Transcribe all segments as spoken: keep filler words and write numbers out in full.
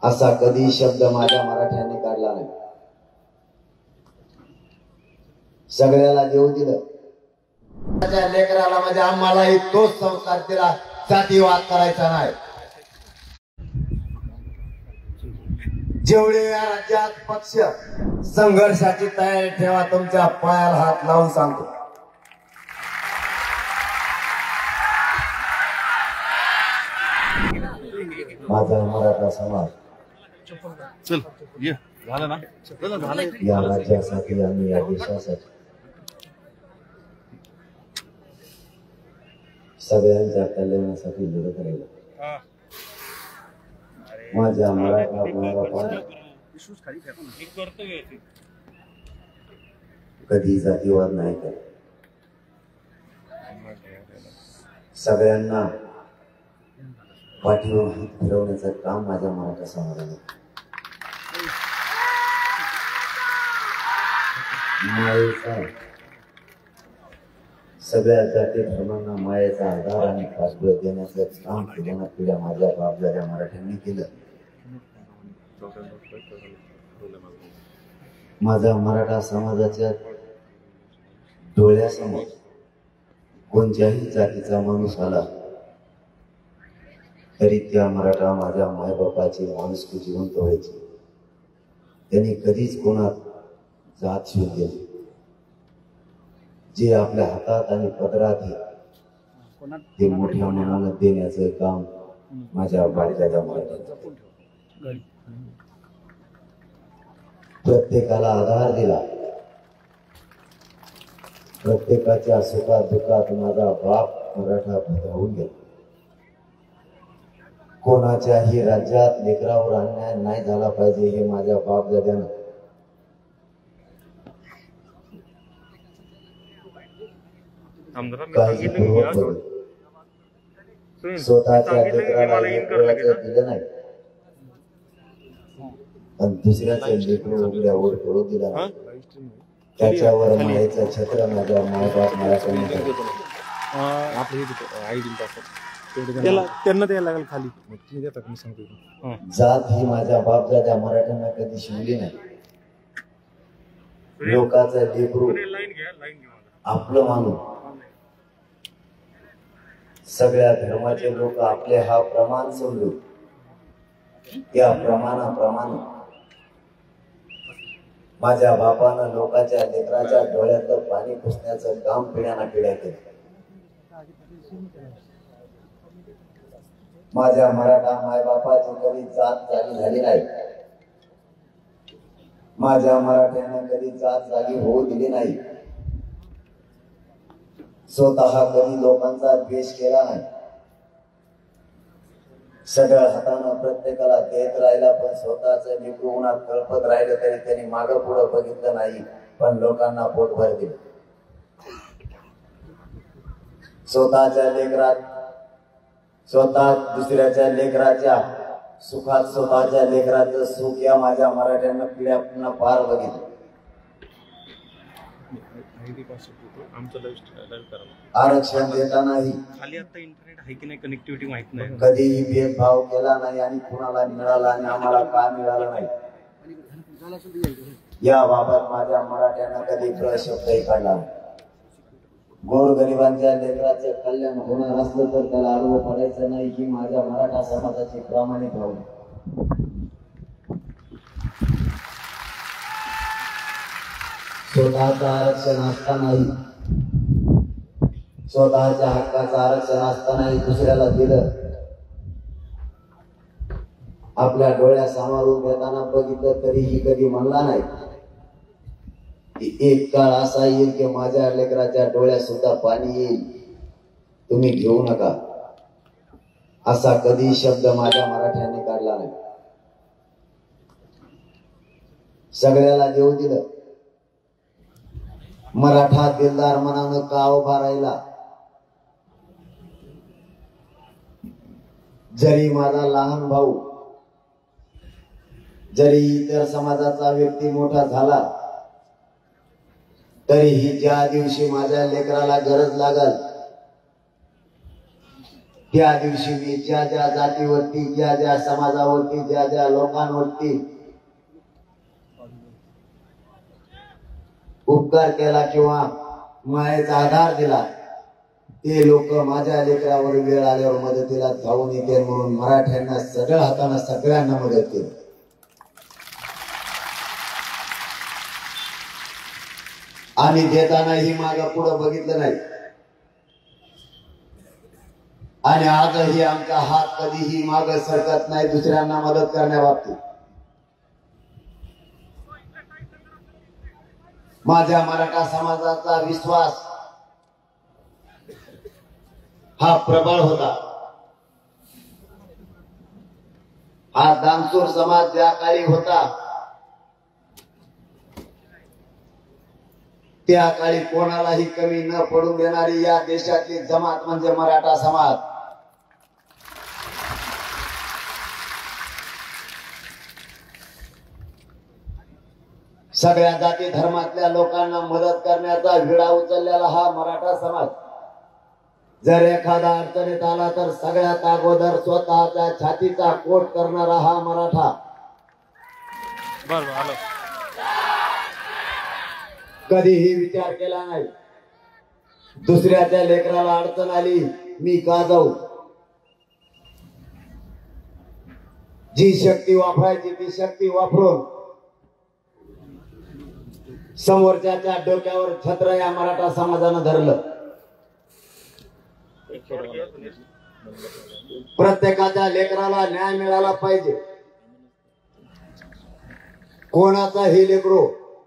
असा कधी शब्द माझ्या मराठ्यांनी काढला नाही। सगळ्याला देऊ दिलं, माझ्या लेकराला माझ्या आम्हालाही तोच संस्कार दिला, जातीवाद करायचा नाही। जेवढे या राज्यात पक्ष संघर्षाची तयारी ठेवा, तुमच्या पायाला हात लावून सांगतो। माझा मराठा समाज चल ये झालं ना, झालं या राज्यासाठी आणि या देशासाठी सगळ्यांच्या कल्याणासाठी लढत राहिलो। माझ्या मराठा मुलाबाळांना कधी जातीवाद नाही केला, सगळ्यांना पाठीवर हात फिरवण्याचं काम माझ्या मराठा समाजाने मायेचा सगळ्या जाती धर्मांना मायेचा आधार आणि पाठबळ देण्याचं काम पिढ्याना पिढ्या माझ्या बापदाद्या मराठ्यांनी केलं। माझ्या मराठा समाजाच्या डोळ्यासमोर कोणत्याही जातीचा माणूस आला तरी त्या मराठा माझ्या मायबापाची माणुसकी जिवंत व्हायची। त्यांनी कधीच कोणात जात शोध केली, जे आपल्या हातात आणि पदरात आहे ते मोठ्या मनानं देण्याचं काम माझ्या बाळदादा मराठ्यांनी प्रत्येकाला आधार दिला। प्रत्येकाच्या सुखात दुःखात माझा बाप मराठा बधावून गेला। कोणाच्याही राज्यात लेकरावर अन्याय नाही झाला पाहिजे हे माझ्या बापदाद्यानं काही पूर्वक स्वतःच्या लेकराला दिलं नाही आणि दुसऱ्याचं लेकरू उघड्या ओढ करू दिला नाही। त्याच्यावर मायेचं छत्र माझ्या मायबाप मराठ्यांनी त्यांना द्यायला लागेल खाली, तुम्ही देतात मी सांगतो। जात ही माझ्या बापदाद्या मराठ्यांना कधी शिवली नाही। लोकांचं लेकरू आपलं मानून सगळ्या धर्माचे लोक आपले हा प्रमाण समजून त्या प्रमाणाप्रमाणे माझ्या बापानं लोकांच्या लेकराच्या डोळ्यातलं पाणी पुसण्याचं काम पिढ्याना पिढ्या केलं। माझ्या मराठा मायबापाची कधी जात जागी झाली नाही, माझ्या मराठ्यांना कधी जात जागी होऊ दिली नाही। स्वतः कधी लोकांचा द्वेष केला नाही, सगळ्या हातानं प्रत्येकाला देत राहिला, पण स्वतःच लेकरू उन्हात कळपत राहिलं तरी त्यांनी मागं पुढं बघितलं नाही, पण लोकांना पोटभर दिलं। स्वतःच्या लेकरात स्वतः दुसऱ्याच्या लेकराच्या सुखात स्वतःच्या लेकराचं सुख या माझ्या मराठ्यांना पिढ्या पार बघितलं। आरक्षण देतानाही खाली आता इंटरनेट आहे की नाही, कनेक्टिव्हिटी माहित नाही, कधीही भेदभाव केला नाही आणि कुणाला मिळाला आणि आम्हाला का मिळालं नाही याबाबत माझ्या मराठ्यांना कधी प्रशब्दही काढला नाही। गोरगरिबांच्या लेकराचं कल्याण होणार असलं तर त्याला आडवं पडायचं नाही ही माझ्या मराठा समाजाची प्रामाणिक भावना। स्वतःचं आरक्षण असतानाही स्वतःच्या हक्काचं आरक्षण असतानाही दुसऱ्याला दिलं, आपल्या डोळ्यासमोरून देताना बघितलं तरीही कधी म्हणला नाही की एक काळ असा येईल की माझ्या लेकराच्या डोळ्यात सुद्धा पाणी येईल, तुम्ही घेऊ नका। असा कधी शब्द माझ्या मराठ्यांनी काढला नाही। सगळ्याला देऊ दिलं, मराठा दिलदार मनानं का उभा राहिला, जरी माझा लहान भाऊ जरी इतर समाजाचा व्यक्ती मोठा झाला तरीही ज्या दिवशी माझ्या लेकराला गरज लागल त्या दिवशी मी ज्या ज्या जातीवरती, ज्या ज्या समाजावरती, ज्या ज्या लोकांवरती उपकार केला किंवा मायेचा आधार दिला, ते लोक माझ्या लेकरावर वेळ आल्यावर मदतीला धावून येते म्हणून मराठ्यांना सगळ्या हाताने सगळ्यांना मदत केली. आणि देतानाही मागं पुढं बघितलं नाही. आणि आजही आमचा हात कधीही मागं सरकत नाही दुसऱ्यांना मदत करण्याबाबतीत. माझ्या मराठा समाजाचा विश्वास हा प्रबळ होता. हा दानशूर समाज ज्या काळी होता त्या काळी कोणालाही कमी न पडून देणारी या देशातली जमात म्हणजे मराठा समाज. सगळ्या जाती धर्मातल्या लोकांना मदत करण्याचा विडा उचललेला हा मराठा समाज. जर एखादा अडचणीत आला तर सगळ्यात अगोदर स्वतःच्या छातीचा कोट करणारा हा मराठा. बरं आलं. कधीही विचार केला नाही दुसऱ्याच्या लेकराला अडचण आली मी का जाऊ. जी शक्ती वापरायची ती शक्ती वापरून समोरच्याच्या डोक्यावर छत्र या मराठा समाजानं धरलं. प्रत्येकाच्या लेकराला न्याय मिळाला पाहिजे. कोणाचाही लेकरो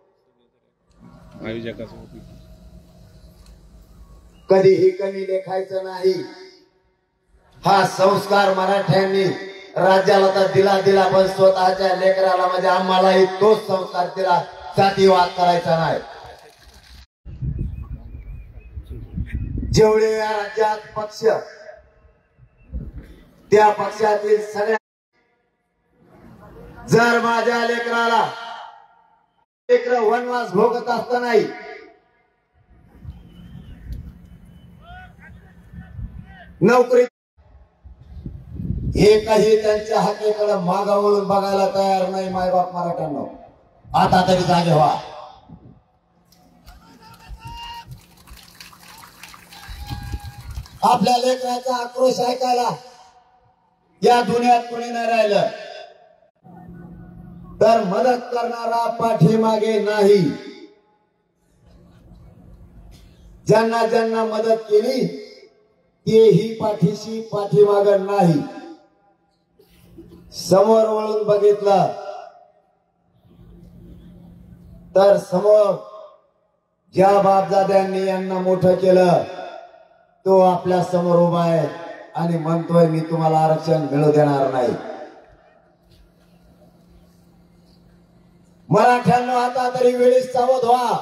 कधीही कमी लेखायचं नाही. हा संस्कार मराठ्यांनी राज्याला तर दिला दिला पण स्वतःच्या लेकराला म्हणजे आम्हालाही तोच संस्कार दिला. जातीवाद करायचा नाही. जेवढे या राज्यात पक्ष त्या पक्षातील सगळ्या जर माझ्या लेकराला लेकर वनवास भोगत असतानाही नोकरी एकही त्यांच्या हाकेकडे मागा वळून बघायला तयार नाही मायबाप मराठ्यांना. आता तरी जागे व्हा. आपल्या लेकराचा आक्रोश ऐकायला या दुनियात कोणी नाही राहिलं तर मदत करणारा पाठीमागे नाही. ज्यांना ज्यांना मदत केली तेही पाठीशी पाठीमाग नाही. समोर वळून बघितलं तर समोर ज्या बापदाद्यांनी यांना मोठं केलं तो आपल्या समोर उभा आहे आणि म्हणतोय मी तुम्हाला आरक्षण मिळू देणार नाही. मराठ्यांनो आता तरी वेळीच सावध व्हा.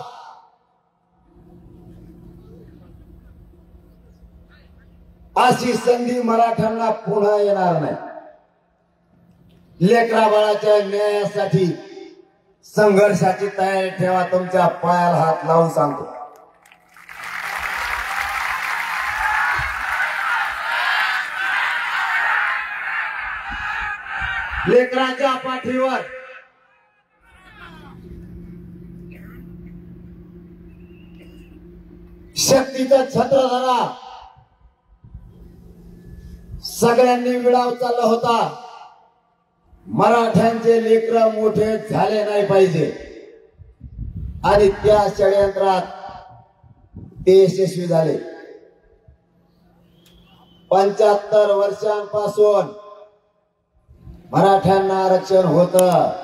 अशी संधी मराठ्यांना पुन्हा येणार नाही. लेकरा बाळाच्या न्यायासाठी संघर्षाची तयारी ठेवा. तुमच्या पायाला हात लावून सांगतो. लेकराच्या पाठीवर शक्तीचं छत्र धरा. सगळ्यांनी विडा उचलला होता. मराठ्यांचे लेकर मोठे झाले नाही पाहिजे आणि त्या षडयंत्रात ते यशस्वी झाले. पंच्याहत्तर वर्षांपासून मराठ्यांना आरक्षण होतं.